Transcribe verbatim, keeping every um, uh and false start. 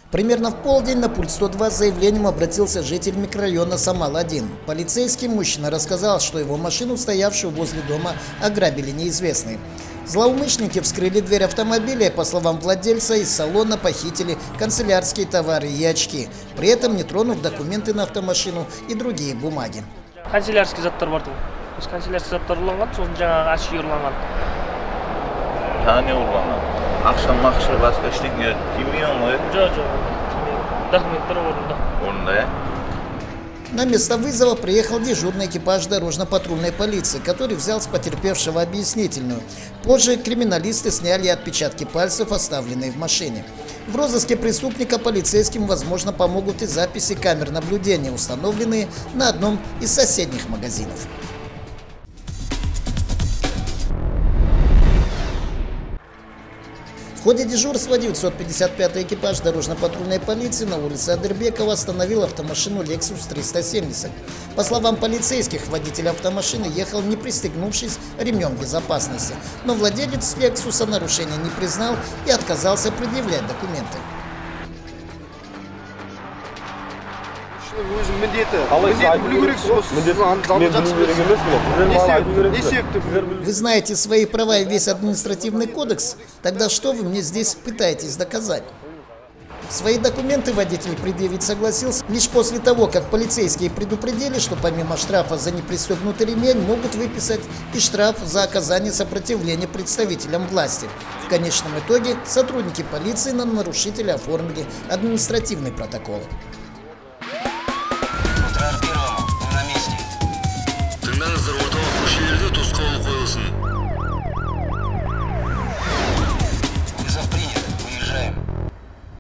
Примерно в полдень на пульт сто два с заявлением обратился житель микрорайона Самал один. Полицейский мужчина рассказал, что его машину, стоявшую возле дома, ограбили неизвестные. Злоумышленники вскрыли дверь автомобиля и, по словам владельца, из салона похитили канцелярские товары и очки, при этом не тронув документы на автомашину и другие бумаги. Канцелярский заттар бар. Канцелярский заттар урланган, сосын жаңағы очки урланган. Тане урланган. Акшам макшыр баска эчтеке киймейсиңби? Жок, жок. Документтер орунда. Орунда, э? На место вызова приехал дежурный экипаж дорожно-патрульной полиции, который взял с потерпевшего объяснительную. Позже криминалисты сняли отпечатки пальцев, оставленные в машине. В розыске преступника полицейским, возможно, помогут и записи камер наблюдения, установленные на одном из соседних магазинов. В ходе дежурства девятьсот пятьдесят пятый экипаж дорожно-патрульной полиции на улице Адырбекова остановил автомашину Lexus триста семьдесят. По словам полицейских, водитель автомашины ехал, не пристегнувшись ремнем безопасности, но владелец Lexus нарушения не признал и отказался предъявлять документы. Вы знаете свои права и весь административный кодекс? Тогда что вы мне здесь пытаетесь доказать? Свои документы водитель предъявить согласился лишь после того, как полицейские предупредили, что помимо штрафа за непристегнутый ремень могут выписать и штраф за оказание сопротивления представителям власти. В конечном итоге сотрудники полиции на нарушителя оформили административный протокол.